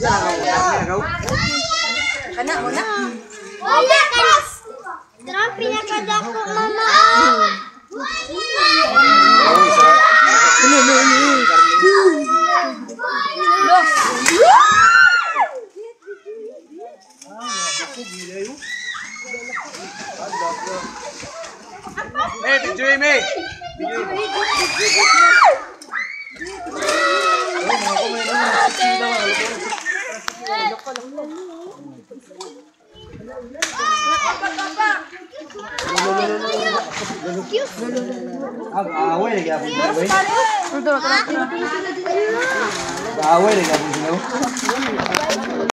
Kana mo na. Wala kas. Trump pinakadako mama. Video me. Away lagi apa sih? Away lagi apa sih?